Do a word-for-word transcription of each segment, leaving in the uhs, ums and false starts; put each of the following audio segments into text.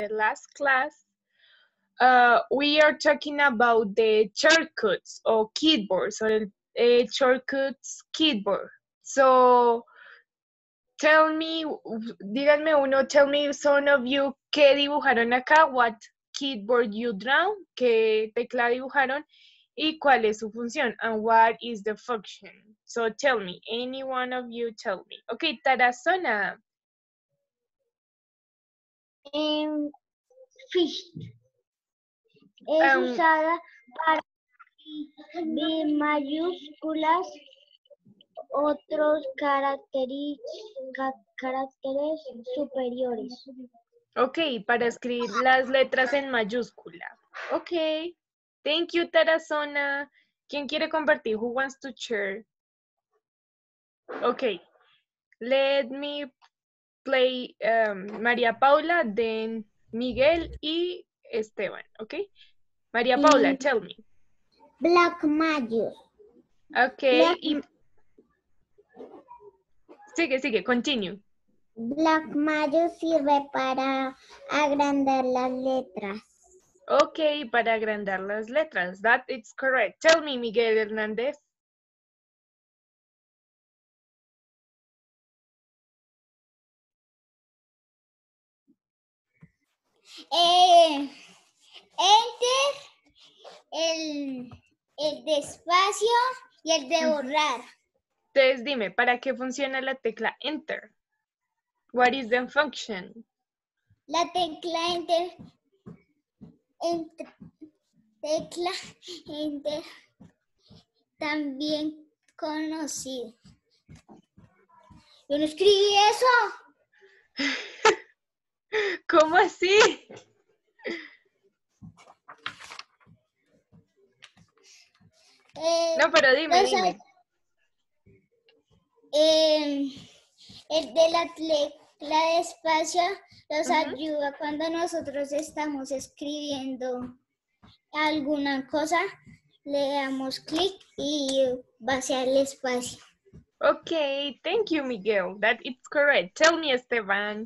the last class, uh, we are talking about the shortcuts or keyboards or uh, shortcuts keyboard. So tell me, díganme uno, tell me some of you qué dibujaron acá, what keyboard you draw, qué tecla dibujaron y cuál es su función, and what is the function. So tell me, any one of you tell me. Okay, Tarazona. Um, fish. Es Um, usada para escribir mayúsculas, otros caracteres, ca- caracteres superiores. ok, para escribir las letras en mayúscula. Ok, thank you, Tarazona. ¿Quién quiere compartir? Who wants to share? Ok, let me play um, María Paula, then Miguel y Esteban, ok? María Paula, tell me. Black Magic. Ok, Black, y... Sigue, sigue, continue. Black Magic sirve para agrandar las letras. Ok, para agrandar las letras. That is correct. Tell me, Miguel Hernández. Eh, enter, el, el de espacio y el de borrar. Entonces, dime, ¿para qué funciona la tecla Enter? What is the function? La tecla enter, enter tecla enter, también conocida. Yo no escribí eso. ¿Cómo así? Eh, No, pero dime, los, dime. Eh, el de la tecla de espacio nos Uh-huh. ayuda cuando nosotros estamos escribiendo alguna cosa, le damos clic y va hacia el espacio. Okay, thank you, Miguel. That is correct. Tell me, Esteban.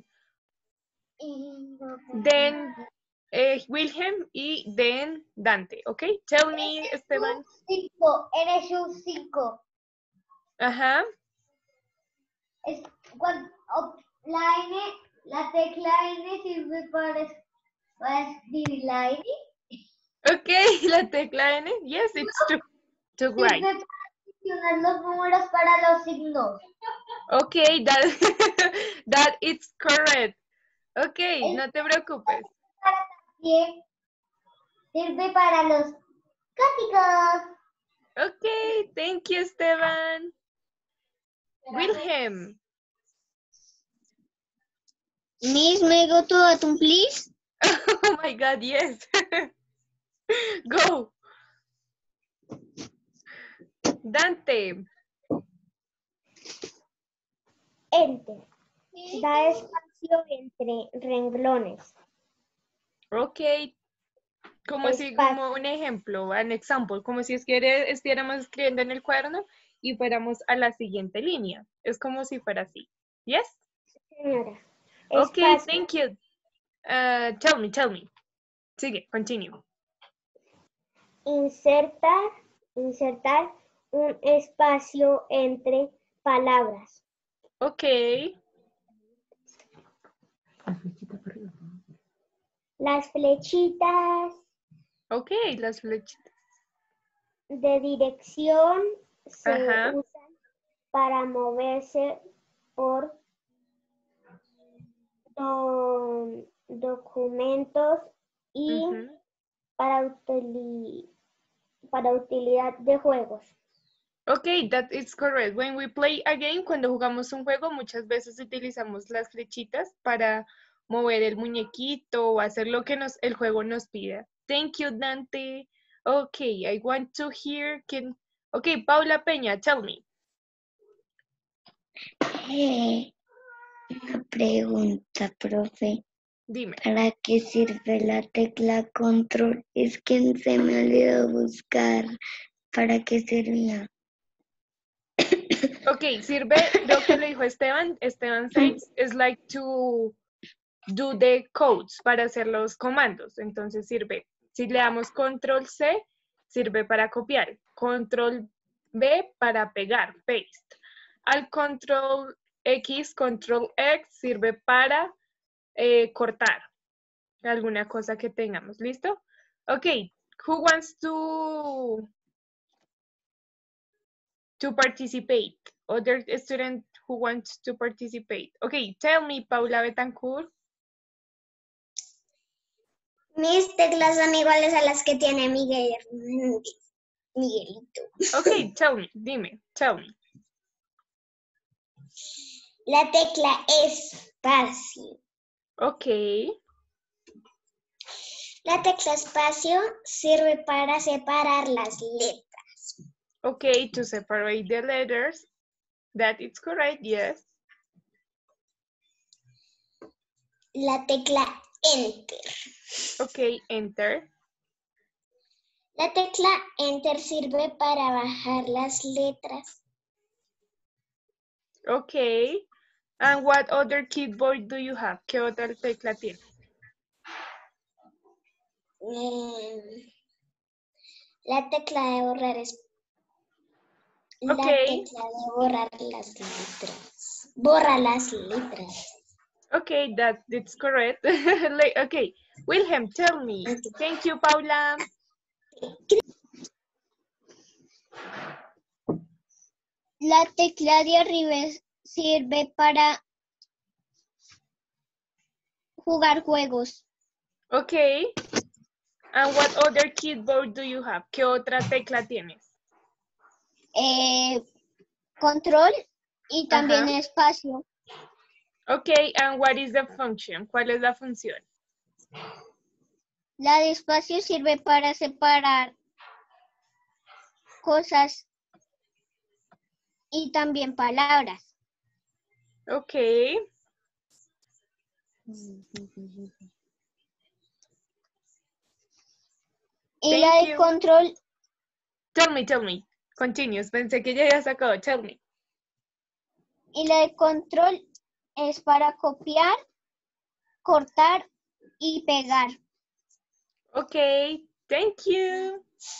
Then eh, Wilhelm y then Dante. Okay, tell me, Esteban. cinco, eres un cinco. Ajá. Es cuando la N, la tecla N sirve para, para escribir la N. Okay, la tecla N. Yes, it's true. To write. Sirve para seleccionar los números para los signos. Okay, that, that is correct. Okay, no te preocupes. También sirve para los códigos. Okay, thank you, Esteban. Wilhelm. Miss, may I go to bathroom, please? Oh my God, yes. Go. Dante. Enter. Da espacio entre renglones. Ok. Como si, Espacio. como un ejemplo, an example, como si estuviera- estuviéramos escribiendo en el cuaderno y fuéramos a la siguiente línea. Es como si fuera así. Yes? Señora. Ok, Espacio. thank you. Uh, tell me, tell me. Sigue, continue. Insertar, insertar un espacio entre palabras. Ok. Las flechitas Ok, las flechitas. de dirección se Ajá. usan para moverse por do- documentos y Uh-huh. para, utili para utilidad de juegos. Ok, that is correct. When we play a game, cuando jugamos un juego, muchas veces utilizamos las flechitas para mover el muñequito o hacer lo que nos, el juego nos pida. Thank you, Dante. Okay, I want to hear, can... Okay, Paula Peña, tell me. Eh, una pregunta, profe. Dime. ¿Para qué sirve la tecla control? Es que se me olvidó buscar. ¿Para qué servía? Ok, sirve, creo que lo dijo Esteban, Esteban says, is like to, do the codes, para hacer los comandos. Entonces sirve, si le damos control C, sirve para copiar. Control B para pegar, paste. Al control X, control X sirve para eh, cortar alguna cosa que tengamos. ¿Listo? Ok, who wants to, to participate? Other student who wants to participate. Okay, tell me, Paula Betancourt. Mis teclas son iguales a las que tiene Miguel Hernández. Miguelito. Okay, tell me, dime, tell me. La tecla espacio. Okay. La tecla espacio sirve para separar las letras. Okay, to separate the letters. That is correct, yes. La tecla enter. Okay, enter. La tecla enter sirve para bajar las letras. Okay. And what other keyboard do you have? ¿Qué otra tecla tiene? Mm, la tecla de borrar es Okay. la tecla de borrar las letras. Borra las letras. Okay, that it's correct. Like, okay, Wilhelm, tell me. Thank you, Paula. La tecla de arriba sirve para jugar juegos. Okay. And what other keyboard do you have? ¿Qué otra tecla tienes? Eh, control y también Ajá. espacio. Okay, and what is the function? ¿Cuál es la función? La de espacio sirve para separar cosas y también palabras. Okay. Y Thank la de you. control, Tell me, tell me. Continues. Pensé que ya había sacado. Tell me. y la de control es para copiar, cortar y pegar. Okay, thank you.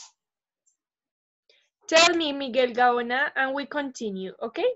Tell me, Miguel Gaona, and we continue, okay?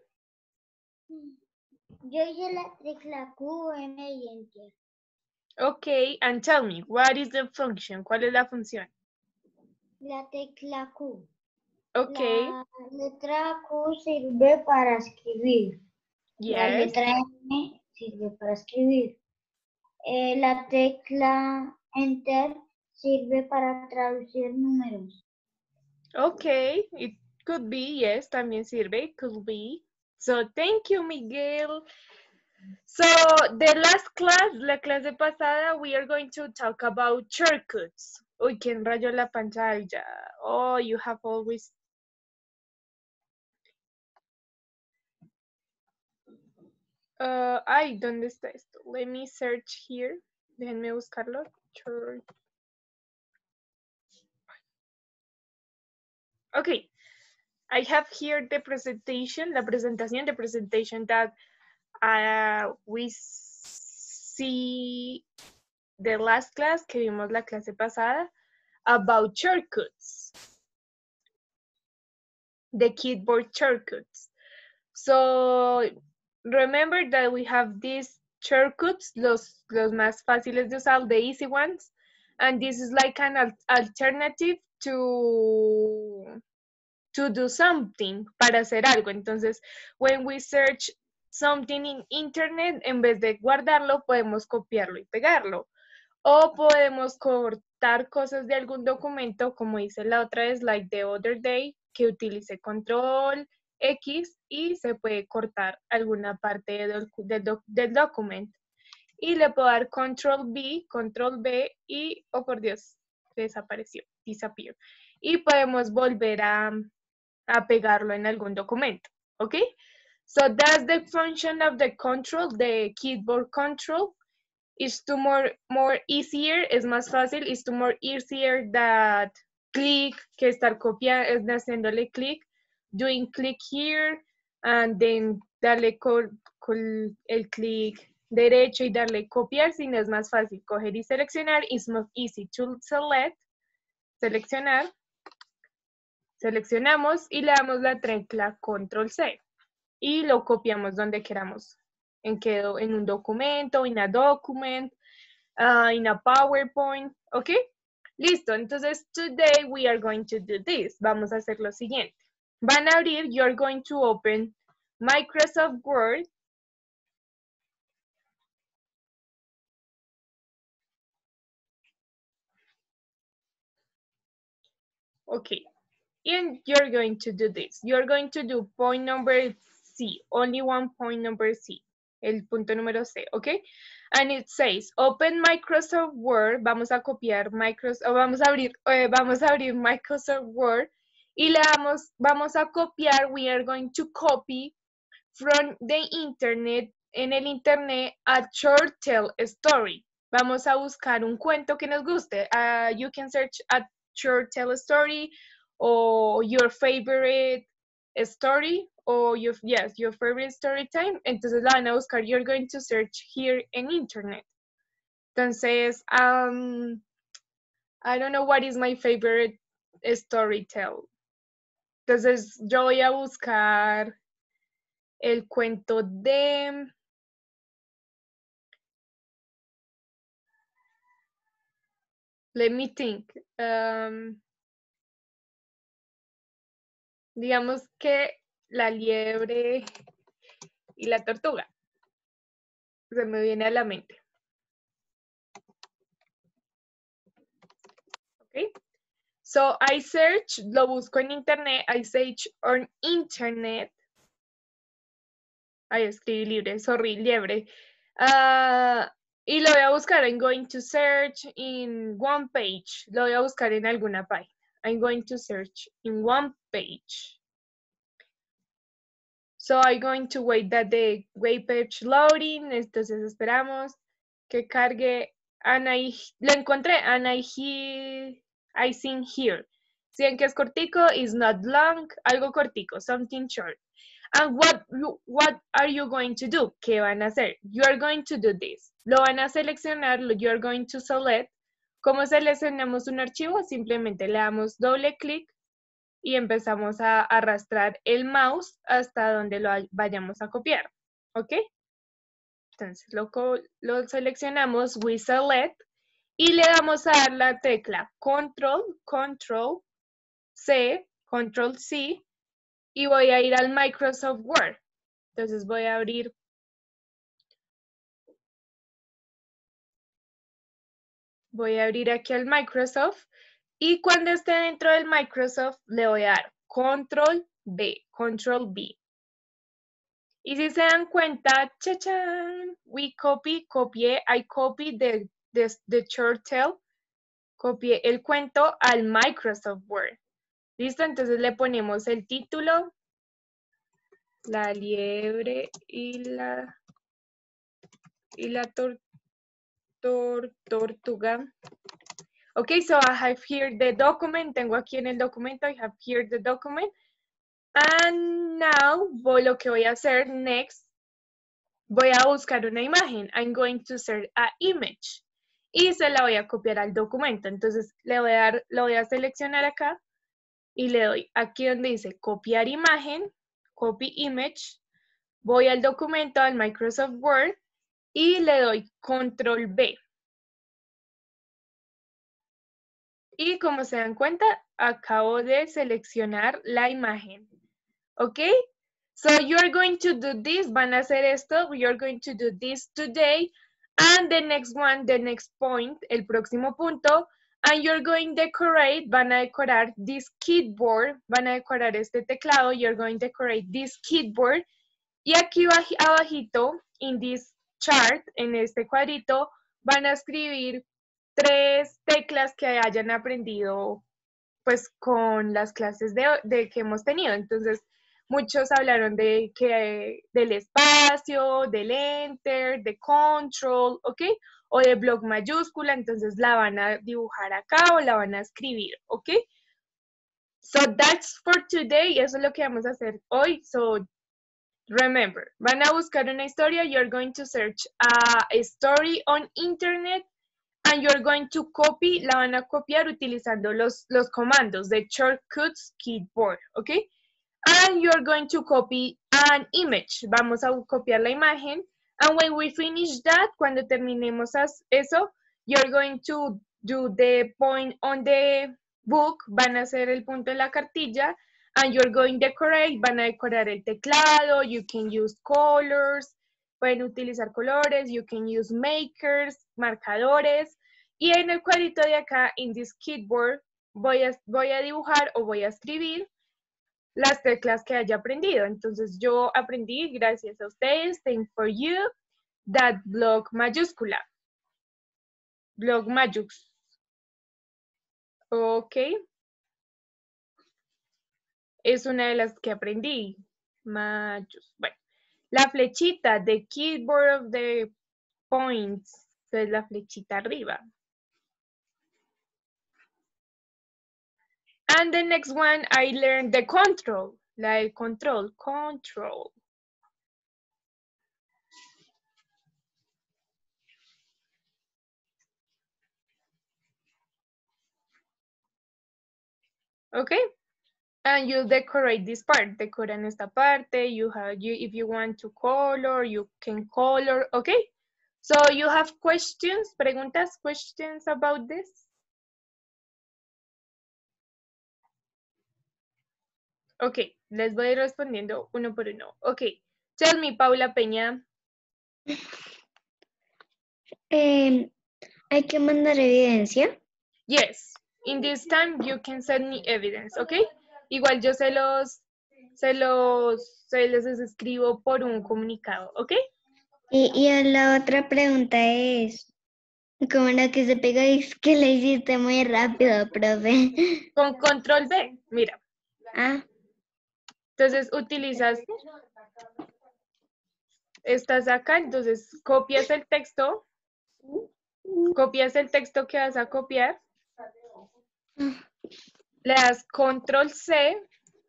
Yo hice la tecla Q, M y Enter. Okay, and tell me, what is the function? ¿Cuál es la función? La tecla Q. Okay, La letra Q sirve para escribir. La yes. letra M sirve para escribir. Eh, la tecla Enter sirve para traducir números. Okay, it could be, yes, también sirve, could be. So, thank you, Miguel. So, the last class, la clase pasada, we are going to talk about shortcuts. Uy, ¿quién rayó la pantalla? Oh, you have always... Uh, ay, ¿dónde está esto? Let me search here. Déjenme buscarlo. Short. Okay, I have here the presentation, la presentación, the presentation that uh, we see the last class, que vimos la clase pasada, about shortcuts, the keyboard shortcuts. So remember that we have these shortcuts, los, los más fáciles de usar, the easy ones, and this is like an al alternative to to do something, para hacer algo. Entonces, when we search something in internet, en vez de guardarlo, podemos copiarlo y pegarlo. O podemos cortar cosas de algún documento, como hice la otra vez, like the other day, que utilicé control X y se puede cortar alguna parte del, del, doc, del documento. Y le puedo dar control B, control B y, oh por Dios, desapareció, disappear. Y podemos volver a, a pegarlo en algún documento, ¿ok? So that's the function of the control, the keyboard control. Is to more, more easier, es más fácil, is to more easier that click, que estar copiando, es haciéndole click, doing click here, and then darle con, con el click derecho y darle copiar, sino es más fácil coger y seleccionar. It's more easy to select, seleccionar. Seleccionamos y le damos la tecla control C y lo copiamos donde queramos. En, que, en un documento, en a document, uh, en a PowerPoint, ¿ok? Listo, entonces today we are going to do this. Vamos a hacer lo siguiente. Van a abrir, you're going to open Microsoft Word. Okay, and you're going to do this. You're going to do point number C, only one point number C, el punto número C, okay? And it says, open Microsoft Word, vamos a copiar Microsoft, vamos a abrir, eh, vamos a abrir Microsoft Word y le damos, vamos a copiar, we are going to copy from the internet, en el internet, a short tale story. Vamos a buscar un cuento que nos guste. Uh, you can search a short tale story or your favorite story or your, yes, your favorite story time. Entonces la van a buscar. You're going to search here in internet. Entonces, um, I don't know what is my favorite story tell. Entonces yo voy a buscar el cuento de let me think. Um, digamos que la liebre y la tortuga. Se me viene a la mente. Okay. So I search, lo busco en internet. I search on internet. Ay, escribí libre, sorry, liebre. Uh, y lo voy a buscar. I'm going to search in one page. Lo voy a buscar en alguna página. I'm going to search in one page. So I'm going to wait that the web page loading. Entonces esperamos que cargue. And I, lo encontré. And I, he, I think here. Si ven que es cortico, is not long. Algo cortico, something short. And what, what are you going to do? ¿Qué van a hacer? You are going to do this. Lo van a seleccionar, you are going to select. ¿Cómo seleccionamos un archivo? Simplemente le damos doble clic y empezamos a arrastrar el mouse hasta donde lo vayamos a copiar. ¿Ok? Entonces lo, lo seleccionamos, we select, y le damos a dar la tecla Control, Control C, Control C, y voy a ir al Microsoft Word. Entonces voy a abrir. Voy a abrir aquí al Microsoft. Y cuando esté dentro del Microsoft, le voy a dar Control B, Control B. Y si se dan cuenta, ¡chachán! We copy, copié, I copy the, the, the short tale, copié el cuento al Microsoft Word. ¿Listo? Entonces le ponemos el título, la liebre y la, y la tor, tor, tortuga. Okay, so I have here the document. Tengo aquí en el documento, I have here the document. And now, voy, lo que voy a hacer next, voy a buscar una imagen. I'm going to search an image. Y se la voy a copiar al documento. Entonces, le voy a dar, lo voy a seleccionar acá. Y le doy aquí donde dice copiar imagen, copy image. Voy al documento, al Microsoft Word. Y le doy control B. Y como se dan cuenta, acabo de seleccionar la imagen. ¿Ok? So you're going to do this, van a hacer esto, you're going to do this today, and the next one, the next point, el próximo punto, and you're going to decorate, van a decorar this keyboard, van a decorar este teclado, you're going to decorate this keyboard, y aquí abajito, in this chart, en este cuadrito, van a escribir tres teclas que hayan aprendido pues con las clases de, de que hemos tenido. Entonces, muchos hablaron de que del espacio, del enter, de control, ¿ok? O de bloc mayúscula, entonces la van a dibujar acá o la van a escribir, ¿ok? So that's for today, eso es lo que vamos a hacer hoy. So remember, van a buscar una historia, you're going to search a, a story on internet and you're going to copy, la van a copiar utilizando los, los comandos de Shortcuts Keyboard, ¿ok? And you're going to copy an image. Vamos a copiar la imagen. And when we finish that, cuando terminemos eso, you're going to do the point on the book. Van a hacer el punto en la cartilla. And you're going to decorate. Van a decorar el teclado. You can use colors. Pueden utilizar colores. You can use makers, marcadores. Y en el cuadrito de acá, in this keyboard, voy a, voy a dibujar o voy a escribir las teclas que haya aprendido. Entonces yo aprendí, gracias a ustedes, thank for you, that block mayúscula. Block mayús. Ok. Es una de las que aprendí. Mayús. Bueno. La flechita, the keyboard of the points. Es la flechita arriba. And the next one, I learned the control. La del control, control. Okay, and you decorate this part. Decoran esta parte. You have, you, if you want to color, you can color. Okay, so you have questions, preguntas, questions about this? Ok, les voy a ir respondiendo uno por uno. Ok, tell me, Paula Peña. Eh, ¿Hay que mandar evidencia? Yes, in this time you can send me evidence, ok? Igual yo se los, se los, se los escribo por un comunicado, ok? Y, y la otra pregunta es, como la que se pegó es que la hiciste muy rápido, profe. Con control B, mira. Ah. Entonces utilizas, estás acá, entonces copias el texto, copias el texto que vas a copiar, le das control C,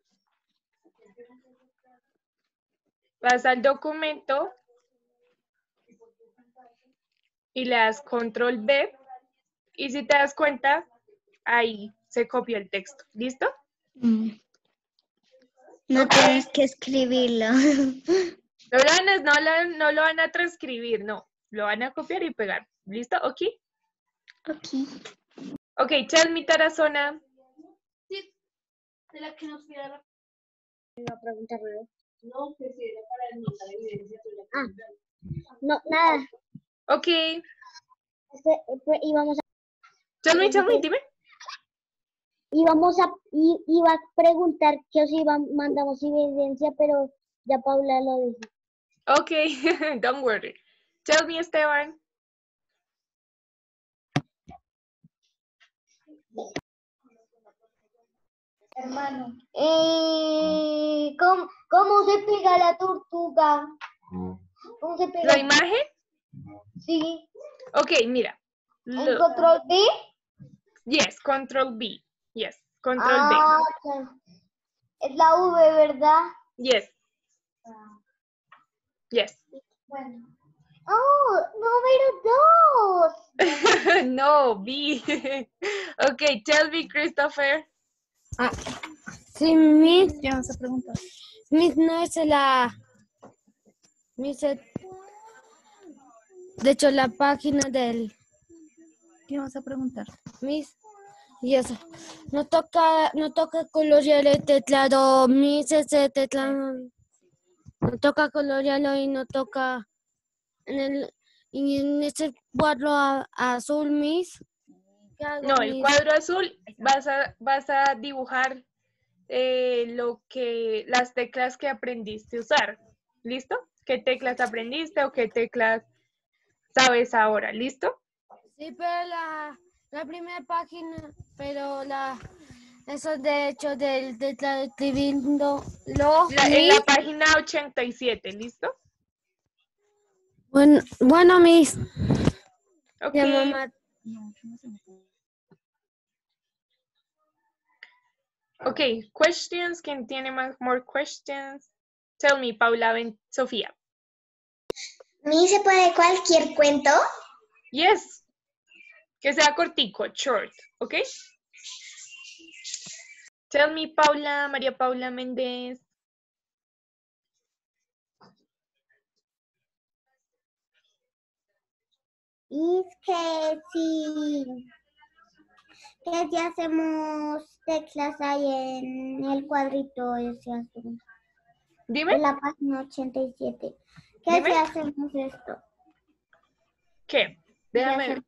vas al documento y le das control B y si te das cuenta, ahí se copió el texto. ¿Listo? Mm. No okay. Tienes que escribirlo. No lo, van a, no, lo, no lo van a transcribir, no. Lo van a copiar y pegar. ¿Listo? ¿Ok? Ok. Ok, tell me, Tarazona. Sí. De la que nos pida la... Iba a preguntarle. No, que si era para anotar evidencia. Ah, no, nada. Ok. Este, íbamos a... Tell me, tell me, dime. Íbamos a, iba a preguntar que os iba, mandamos evidencia, pero ya Paula lo dijo. Ok, don't worry. Tell me, Esteban. Hermano. Eh, ¿cómo, ¿Cómo se pega la tortuga? ¿Cómo se pega? ¿La imagen? Sí. Ok, mira. ¿En control B? Yes, control B. Yes, control ah, B. Okay. Es la V, ¿verdad? Yes. Yes. Bueno. Oh, número dos. No, B. Ok, tell me, Christopher. Ah, sí, Miss, ¿qué vas a preguntar? Miss no es la... Miss, de hecho, la página del... ¿Qué vas a preguntar? Miss, y eso. No toca, no toca colorear el teclado, Miss, ese teclado. No toca colorearlo y no toca... En el, y en ese cuadro a, azul, Miss. No, el Miss? cuadro azul vas a, vas a dibujar eh, lo que, las teclas que aprendiste a usar. ¿Listo? ¿Qué teclas aprendiste o qué teclas sabes ahora? ¿Listo? Sí, pero la, la primera página, pero la eso de hecho del teclado escribiendo lo la, en la página ochenta y siete, ¿listo? Bueno, bueno, Miss. Ok. Ya, mamá. Ok, questions, ¿quién tiene más more questions? Tell me, Paula, Ben, Sofía. ¿Me se puede cualquier cuento? Yes. Que sea cortico, short, ¿ok? Tell me, Paula, María Paula Méndez. Es que si, que si hacemos teclas ahí en el cuadrito ese azul. Dime. En la página ochenta y siete. ¿Qué Dime. si hacemos esto? ¿Qué? Déjame ver.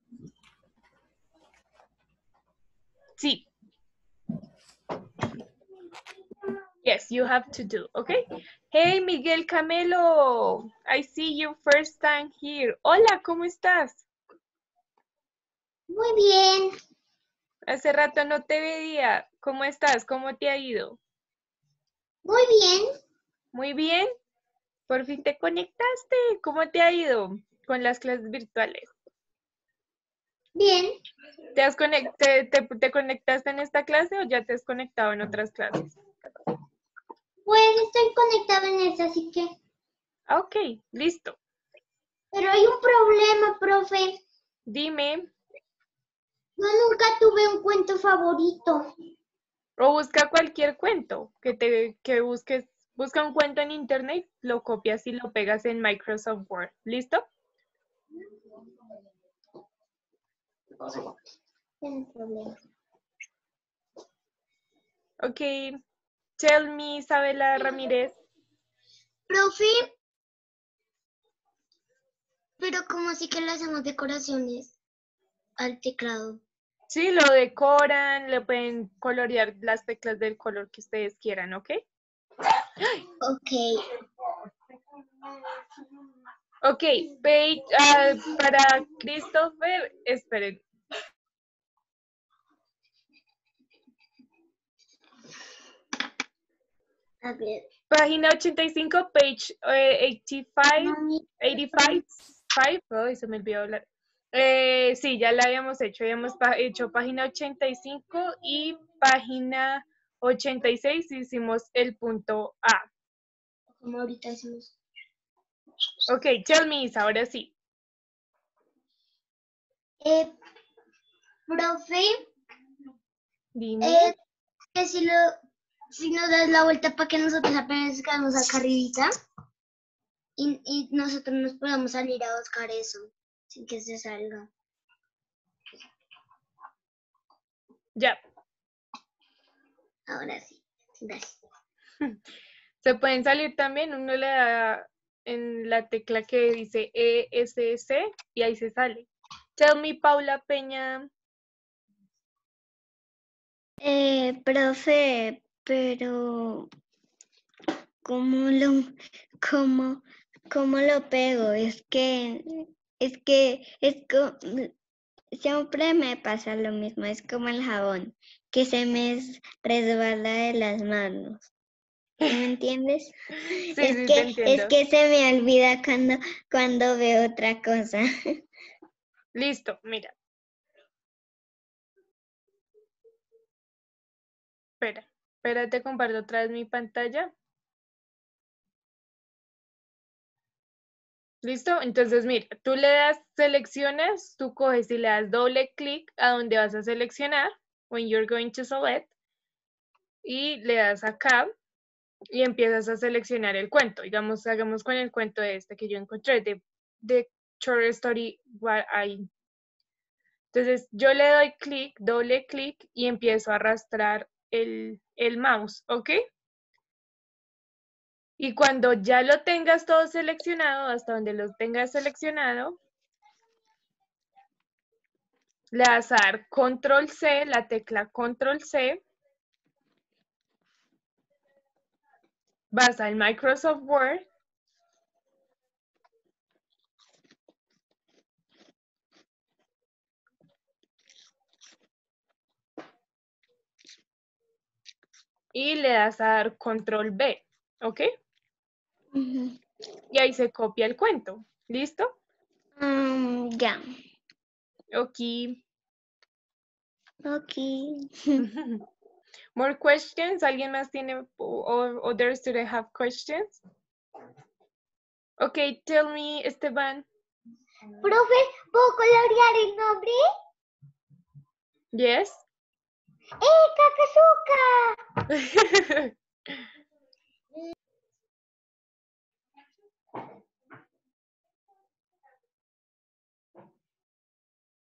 Sí. Yes, you have to do, okay? Hey, Miguel Camelo. I see you first time here. Hola, ¿cómo estás? Muy bien. Hace rato no te veía. ¿Cómo estás? ¿Cómo te ha ido? Muy bien. Muy bien. Por fin te conectaste. ¿Cómo te ha ido con las clases virtuales? Bien. ¿Te, has conect te, te, te conectaste en esta clase o ya te has conectado en otras clases? Pues estoy conectado en esta, así que... Ok, listo. Pero hay un problema, profe. Dime. Yo nunca tuve un cuento favorito. O busca cualquier cuento que te que busques. Busca un cuento en internet, lo copias y lo pegas en Microsoft Word. ¿Listo? No problema. Ok. Tell me, Isabela Ramírez. Profe, pero ¿cómo así que le hacemos decoraciones al teclado? Sí, lo decoran, le pueden colorear las teclas del color que ustedes quieran, ¿ok? Ok. Ok, page, uh, para Christopher, esperen. A ver. Página ochenta y cinco, page eh, ochenta y cinco, ochenta y cinco, oh, se me olvidó hablar. Eh, sí, ya la habíamos hecho, habíamos hecho página ochenta y cinco y página ochenta y seis hicimos el punto A. Como ahorita hicimos. Ok, tell me, ahora sí. Eh, profe, Dime. eh, que si, lo, si nos das la vuelta para que nosotros apenas quedamos acá arribita y, y nosotros nos podamos salir a buscar eso sin que se salga. Ya. Ahora sí, dale. Se pueden salir también, uno le da en la tecla que dice E S C y ahí se sale. Tell me, Paula Peña. Eh, profe, pero ¿cómo lo, cómo, cómo lo pego? Es que, es que, es co- siempre me pasa lo mismo, es como el jabón, que se me es- resbala de las manos. ¿Sí me entiendes? Sí, es sí, que, te entiendo. es que se me olvida cuando, cuando veo otra cosa. Listo, mira. Espera, espérate, comparto otra vez mi pantalla. ¿Listo? Entonces, mira, tú le das, seleccionas, tú coges y le das doble clic a donde vas a seleccionar, when you're going to select, y le das acá y empiezas a seleccionar el cuento. Digamos, hagamos con el cuento de este que yo encontré, de, de Short Story What I. Entonces, yo le doy clic, doble clic y empiezo a arrastrar el, el mouse, ¿ok? Y cuando ya lo tengas todo seleccionado, hasta donde lo tengas seleccionado, le das a dar control C, la tecla control C, vas al Microsoft Word, y le das a dar control B, ¿ok? Ujú. Y ahí se copia el cuento, ¿listo? Um, ya, Ok. ok. More questions? ¿Alguien más tiene, or others do they have questions? Okay, tell me, Esteban. Profe, ¿puedo colorear el nombre? Yes. ¡Eh, Cacazuca!